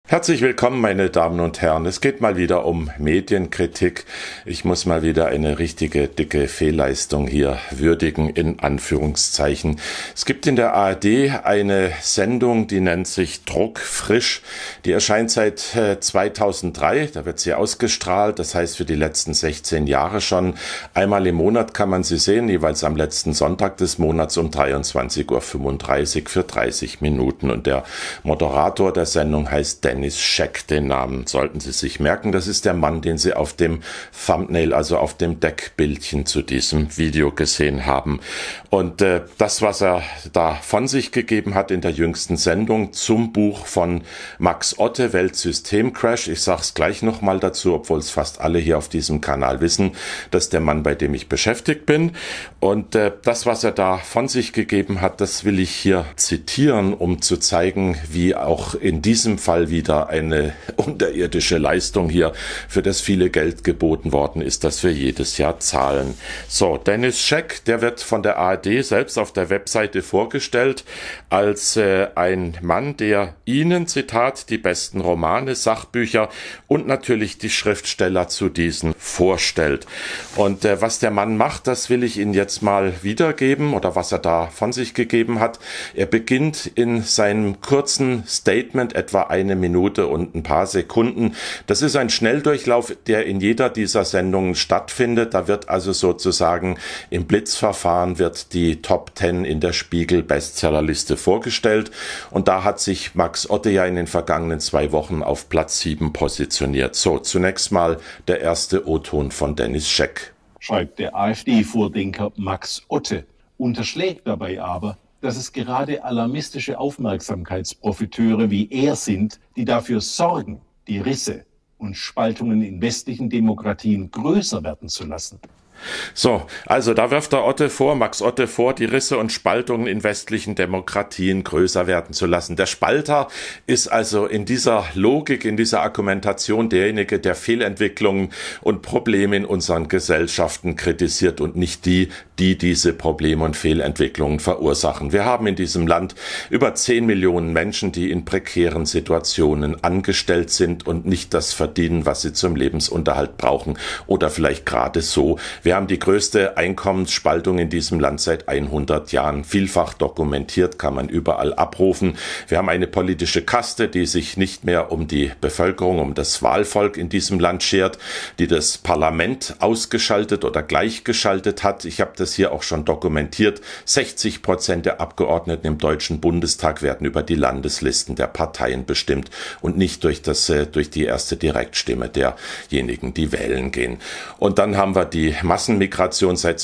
Herzlich willkommen, meine Damen und Herren. Es geht mal wieder um Medienkritik. Ich muss mal wieder eine richtige dicke Fehlleistung hier würdigen, in Anführungszeichen. Es gibt in der ARD eine Sendung, die nennt sich Druckfrisch. Die erscheint seit 2003. Da wird sie ausgestrahlt. Das heißt für die letzten 16 Jahre schon. Einmal im Monat kann man sie sehen, jeweils am letzten Sonntag des Monats um 23:35 Uhr für 30 Minuten. Und der Moderator der Sendung heißt Dennis Scheck. Den Namen sollten Sie sich merken. Das ist der Mann, den Sie auf dem Thumbnail, also auf dem Deckbildchen zu diesem Video gesehen haben. Und das, was er da von sich gegeben hat in der jüngsten Sendung zum Buch von Max Otte, Weltsystemcrash. Ich sage es gleich nochmal dazu, obwohl es fast alle hier auf diesem Kanal wissen, das ist der Mann, bei dem ich beschäftigt bin. Und das, was er da von sich gegeben hat, das will ich hier zitieren, um zu zeigen, wie auch in diesem Fall wieder eine unterirdische Leistung hier, für das viele Geld geboten worden ist, das wir jedes Jahr zahlen. So, Dennis Scheck, der wird von der ARD selbst auf der Webseite vorgestellt als ein Mann, der Ihnen, Zitat, die besten Romane, Sachbücher und natürlich die Schriftsteller zu diesen vorstellt. Und was der Mann macht, das will ich Ihnen jetzt mal wiedergeben, oder was er da von sich gegeben hat. Er beginnt in seinem kurzen Statement, etwa eine Minute und ein paar Sekunden. Das ist ein Schnelldurchlauf, der in jeder dieser Sendungen stattfindet. Da wird also sozusagen im Blitzverfahren wird die Top 10 in der Spiegel-Bestsellerliste vorgestellt. Und da hat sich Max Otte ja in den vergangenen 2 Wochen auf Platz 7 positioniert. So, zunächst mal der erste O-Ton von Dennis Scheck. Schreibt der AfD-Vordenker Max Otte, unterschlägt dabei aber, dass es gerade alarmistische Aufmerksamkeitsprofiteure wie er sind, die dafür sorgen, die Risse und Spaltungen in westlichen Demokratien größer werden zu lassen. So, also da wirft der Max Otte vor, die Risse und Spaltungen in westlichen Demokratien größer werden zu lassen. Der Spalter ist also in dieser Logik, in dieser Argumentation derjenige, der Fehlentwicklungen und Probleme in unseren Gesellschaften kritisiert und nicht die diese Probleme und Fehlentwicklungen verursachen. Wir haben in diesem Land über 10 Millionen Menschen, die in prekären Situationen angestellt sind und nicht das verdienen, was sie zum Lebensunterhalt brauchen oder vielleicht gerade so. Wir haben die größte Einkommensspaltung in diesem Land seit 100 Jahren. Vielfach dokumentiert, kann man überall abrufen. Wir haben eine politische Kaste, die sich nicht mehr um die Bevölkerung, um das Wahlvolk in diesem Land schert, die das Parlament ausgeschaltet oder gleichgeschaltet hat. Ich habe das hier auch schon dokumentiert. 60% der Abgeordneten im Deutschen Bundestag werden über die Landeslisten der Parteien bestimmt und nicht durch die erste Direktstimme derjenigen, die wählen gehen. Und dann haben wir die Massenmigration seit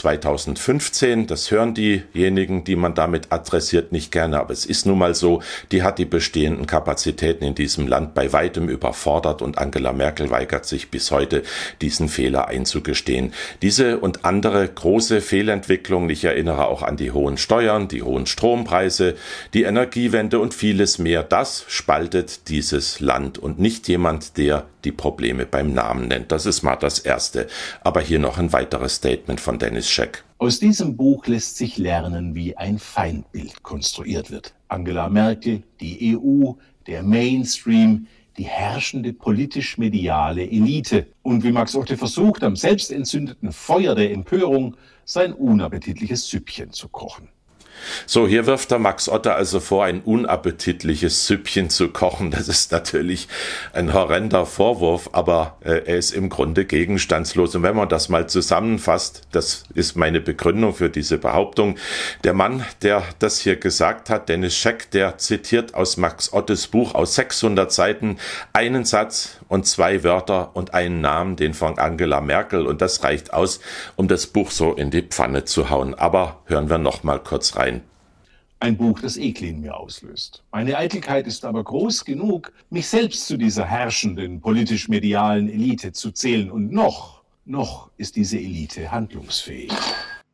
2015. Das hören diejenigen, die man damit adressiert, nicht gerne, aber es ist nun mal so. Die hat die bestehenden Kapazitäten in diesem Land bei weitem überfordert und Angela Merkel weigert sich bis heute, diesen Fehler einzugestehen. Diese und andere große Fehlentwicklungen, ich erinnere auch an die hohen Steuern, die hohen Strompreise, die Energiewende und vieles mehr, das spaltet dieses Land und nicht jemand, der die Probleme beim Namen nennt. Das ist mal das Erste. Aber hier noch ein weiteres Statement von Dennis Scheck. Aus diesem Buch lässt sich lernen, wie ein Feindbild konstruiert wird. Angela Merkel, die EU, der Mainstream, die herrschende politisch-mediale Elite. Und wie Max Otte versucht, am selbstentzündeten Feuer der Empörung sein unappetitliches Süppchen zu kochen. So, hier wirft der Max Otte also vor, ein unappetitliches Süppchen zu kochen. Das ist natürlich ein horrender Vorwurf, aber er ist im Grunde gegenstandslos. Und wenn man das mal zusammenfasst, das ist meine Begründung für diese Behauptung. Der Mann, der das hier gesagt hat, Dennis Scheck, der zitiert aus Max Ottes Buch aus 600 Seiten einen Satz und 2 Wörter und einen Namen, den von Angela Merkel. Und das reicht aus, um das Buch so in die Pfanne zu hauen. Aber hören wir noch mal kurz rein. Ein Buch, das Ekel in mir auslöst. Meine Eitelkeit ist aber groß genug, mich selbst zu dieser herrschenden, politisch-medialen Elite zu zählen. Und noch ist diese Elite handlungsfähig.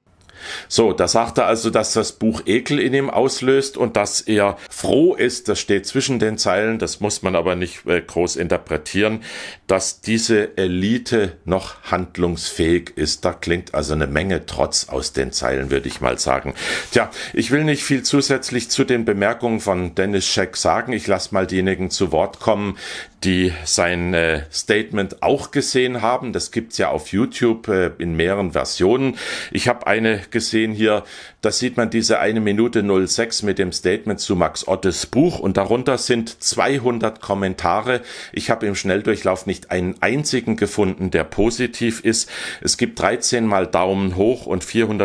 So, da sagt er also, dass das Buch Ekel in ihm auslöst und dass er froh ist, das steht zwischen den Zeilen, das muss man aber nicht groß interpretieren, dass diese Elite noch handlungsfähig ist. Da klingt also eine Menge Trotz aus den Zeilen, würde ich mal sagen. Tja, ich will nicht viel zusätzlich zu den Bemerkungen von Dennis Scheck sagen. Ich lasse mal diejenigen zu Wort kommen, die sein Statement auch gesehen haben. Das gibt's ja auf YouTube in mehreren Versionen. Ich habe eine gesehen hier, da sieht man diese 1 Minute 06 mit dem Statement zu Max Ottes Buch und darunter sind 200 Kommentare. Ich habe im Schnelldurchlauf nicht einen einzigen gefunden, der positiv ist. Es gibt 13 mal Daumen hoch und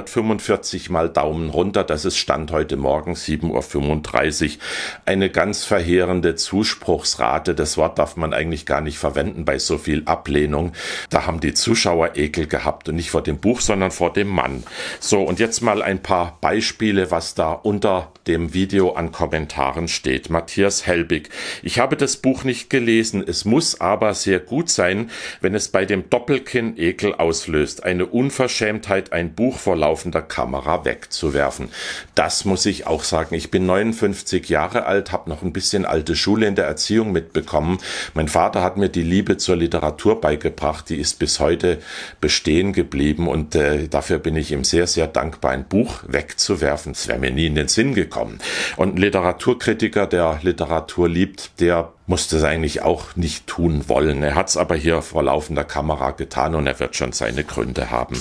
445 mal Daumen runter. Das ist Stand heute Morgen 7:35 Uhr. Eine ganz verheerende Zuspruchsrate. Das Wort darf man eigentlich gar nicht verwenden bei so viel Ablehnung. Da haben die Zuschauer Ekel gehabt und nicht vor dem Buch, sondern vor dem Mann. So, und jetzt mal ein paar Beispiele, was da unter dem Video an Kommentaren steht. Matthias Helbig: Ich habe das Buch nicht gelesen, es muss aber sehr gut sein, wenn es bei dem Doppelkinn Ekel auslöst. Eine Unverschämtheit, ein Buch vor laufender Kamera wegzuwerfen. Das muss ich auch sagen. Ich bin 59 Jahre alt, habe noch ein bisschen alte Schule in der Erziehung mitbekommen. Mein Vater hat mir die Liebe zur Literatur beigebracht, die ist bis heute bestehen geblieben und dafür bin ich ihm sehr, sehr dankbar, ein Buch wegzuwerfen. Das wäre mir nie in den Sinn gekommen. Und ein Literaturkritiker, der Literatur liebt, der musste es eigentlich auch nicht tun wollen. Er hat es aber hier vor laufender Kamera getan und er wird schon seine Gründe haben.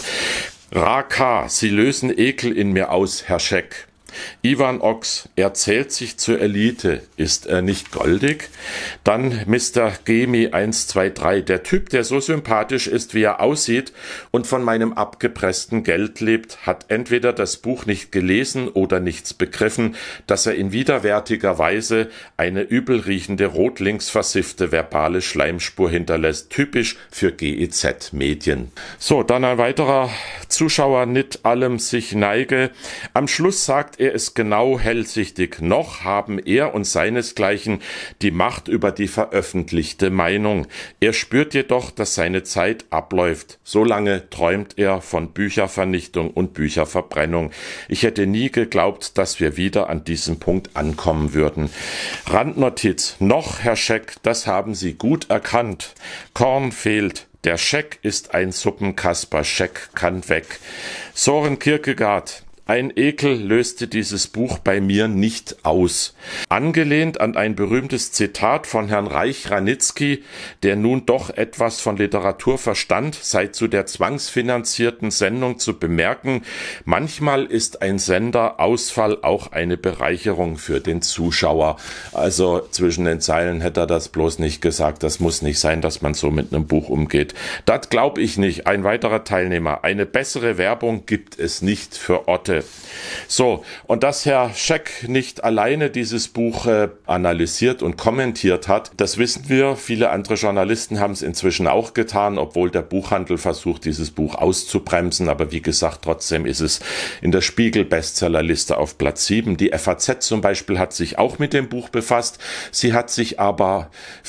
Raka: Sie lösen Ekel in mir aus, Herr Scheck. Ivan Ochs: Er zählt sich zur Elite. Ist er nicht goldig? Dann Mr. Gemi 123: Der Typ, der so sympathisch ist, wie er aussieht und von meinem abgepressten Geld lebt, hat entweder das Buch nicht gelesen oder nichts begriffen, dass er in widerwärtiger Weise eine übelriechende, rotlinksversiffte verbale Schleimspur hinterlässt. Typisch für GEZ-Medien. So, dann ein weiterer Zuschauer, Nit allem sich neige. Am Schluss sagt er es genau hellsichtig: Noch haben er und seinesgleichen die Macht über die veröffentlichte Meinung. Er spürt jedoch, dass seine Zeit abläuft. Solange träumt er von Büchervernichtung und Bücherverbrennung. Ich hätte nie geglaubt, dass wir wieder an diesem Punkt ankommen würden. Randnotiz: Noch, Herr Scheck, das haben Sie gut erkannt. Korn fehlt. Der Scheck ist ein Suppenkasper. Scheck kann weg. Soren Kierkegaard: Ein Ekel löste dieses Buch bei mir nicht aus. Angelehnt an ein berühmtes Zitat von Herrn Reich-Ranitzky, der nun doch etwas von Literatur verstand, sei zu der zwangsfinanzierten Sendung zu bemerken: Manchmal ist ein Senderausfall auch eine Bereicherung für den Zuschauer. Also zwischen den Zeilen hätte er das bloß nicht gesagt. Das muss nicht sein, dass man so mit einem Buch umgeht. Das glaube ich nicht. Ein weiterer Teilnehmer: Eine bessere Werbung gibt es nicht für Otte. So, und dass Herr Scheck nicht alleine dieses Buch analysiert und kommentiert hat, das wissen wir. Viele andere Journalisten haben es inzwischen auch getan, obwohl der Buchhandel versucht, dieses Buch auszubremsen. Aber wie gesagt, trotzdem ist es in der Spiegel-Bestsellerliste auf Platz 7. Die FAZ zum Beispiel hat sich auch mit dem Buch befasst. Sie hat sich aber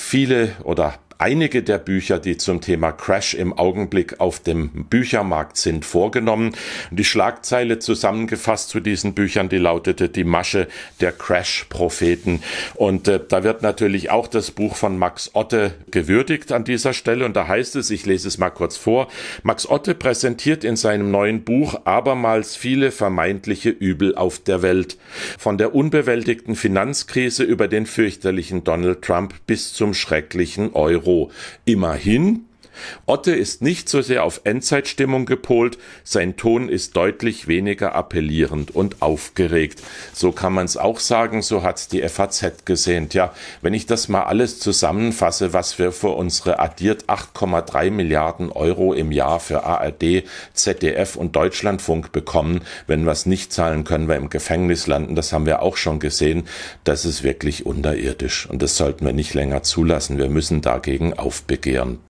einige der Bücher, die zum Thema Crash im Augenblick auf dem Büchermarkt sind, vorgenommen. Und die Schlagzeile zusammengefasst zu diesen Büchern, die lautete: Die Masche der Crash-Propheten. Und da wird natürlich auch das Buch von Max Otte gewürdigt an dieser Stelle. Und da heißt es, ich lese es mal kurz vor: Max Otte präsentiert in seinem neuen Buch abermals viele vermeintliche Übel auf der Welt. Von der unbewältigten Finanzkrise über den fürchterlichen Donald Trump bis zum schrecklichen Euro. Immerhin, Otte ist nicht so sehr auf Endzeitstimmung gepolt, sein Ton ist deutlich weniger appellierend und aufgeregt. So kann man es auch sagen, so hat's die FAZ gesehen. Tja, wenn ich das mal alles zusammenfasse, was wir für unsere addiert 8,3 Milliarden Euro im Jahr für ARD, ZDF und Deutschlandfunk bekommen, wenn wir es nicht zahlen, können wir im Gefängnis landen. Das haben wir auch schon gesehen. Das ist wirklich unterirdisch und das sollten wir nicht länger zulassen. Wir müssen dagegen aufbegehren.